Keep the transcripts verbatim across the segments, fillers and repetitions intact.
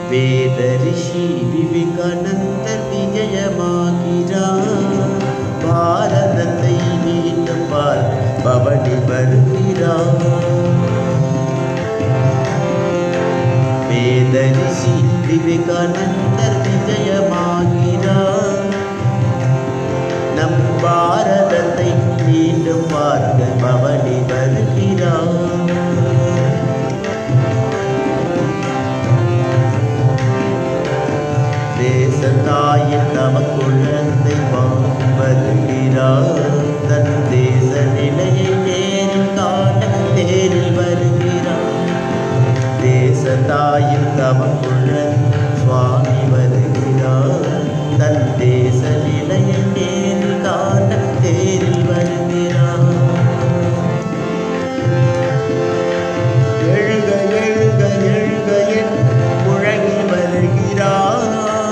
வேத ரிஷி விவேகானந்தர் விஜயமாகிறார். பாரதத்தை மீண்டும் பார் பவனி வருகிறார். வேத ரிஷி விவேகானந்தர் விஜயமாகிறார். நம் பாரதத்தை மீண்டும் பார்க்க பவனி வருகிறார். தேசத்தாயின் தம குழந்தை வருகிறார். தன் தேச நிலையை நேரில் காண நேரில் வருகிறார். தேசத்தாயின் தம குழந்தை சுவாமி வருகிறார். தன் தேச நிலையை நேரில் காண நேரில் வருகிறார். எழுக எழுக எழுக என் முழங்கி வருகிறார்.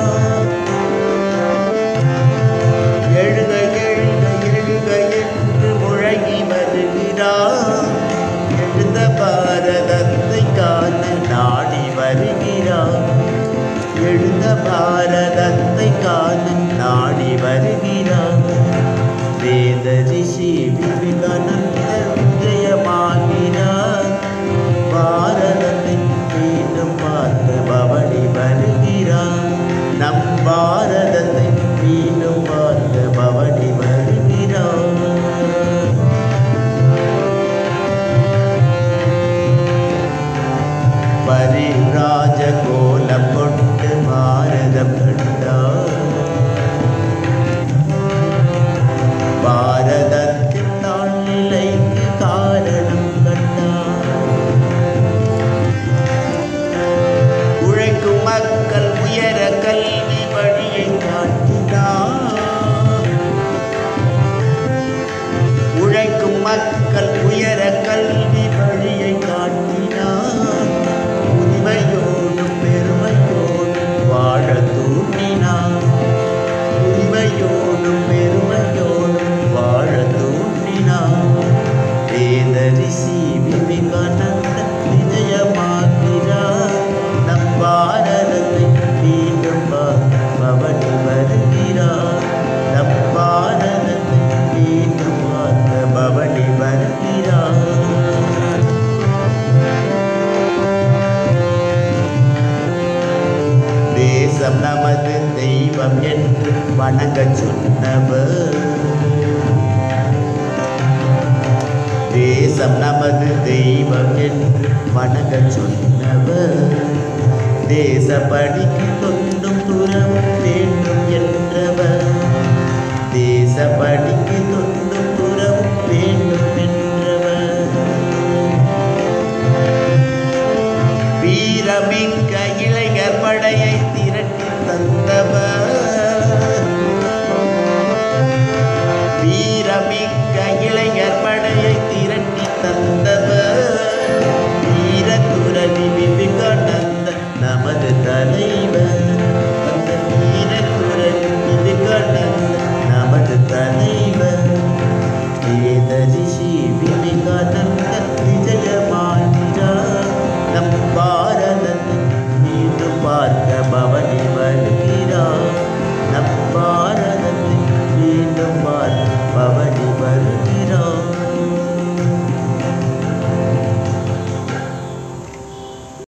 எழுக எழுக எழுக என்று முழங்கி வருகிறார். எழுந்த பாரதத்தை காண நாடி வருகிறார். எழுந்த பாரதத்தை காண நாடி வருகிறார். வேத ரிஷி விவேகானந்தர் விஜயமாகிறார். பாரதத்தை மீண்டும் பார்க்க பவனி வருகிறார். நம் பாரதத்தை மீண்டும் பார்க்க பவனி வருகிறார். பரிராஜ கோலம் கொண்டு பாரதம் கண்டார். பாரதத்தின் தாழ்நிலைக்கு காரணம் கண்டார். உழைக்கும் மக்கள் உயர கல்வி வழியை காட்டினார். உழைக்கும் மக்கள் உயர கல்வி வழியை காட்டினார். உரிமையோடும் பெருமையோடும் வாழ தூண்டினார். உரிமையோடும் பெருமையோடும் வாழ தூண்டினார். வேத ரிஷி விவேகானந்தர் விஜயமாகிறார். நம் பாரதத்தை மீண்டும் பவனி வருகிறார். நம் பாரதத்தை மீண்டும் பார்க்க பவனி வருகிறார். தேசம் நமது தெய்வம் என்று வணங்க சொன்னவர். தேசம் நமது தெய்வம் என்று வணங்க சொன்னவர். தேசப்படிக்கு தொண்டும் துறவும் வேண்டும் என்றவர். தேசப்படிக்கு